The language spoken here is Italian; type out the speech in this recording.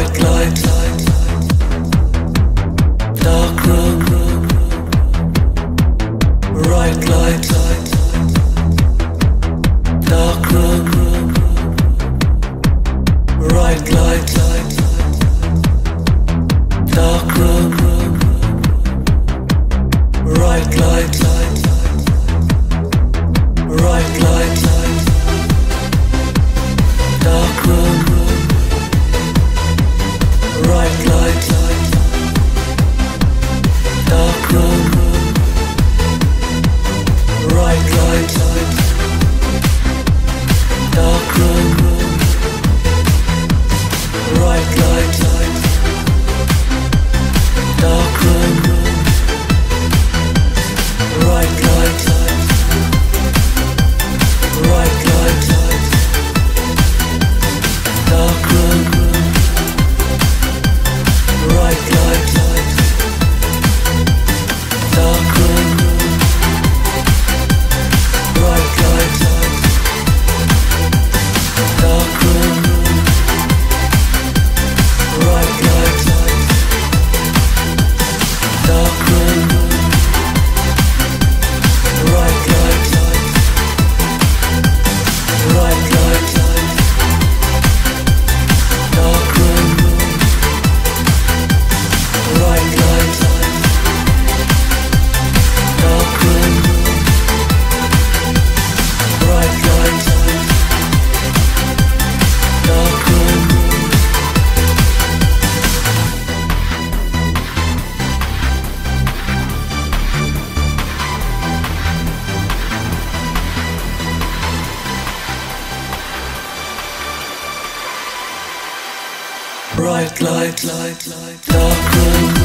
Bright light, dark room, bright light, dark room, bright light, dark room, bright light, bright light, dark room, bright light, dark room, bright light, dark room, bright light, dark room, bright light, bright light, dark room, bright light, dark room, bright light, dark room, bright light, dark room, bright light, bright light, dark room, bright light, dark room, bright light, dark room. Bright light, dark room.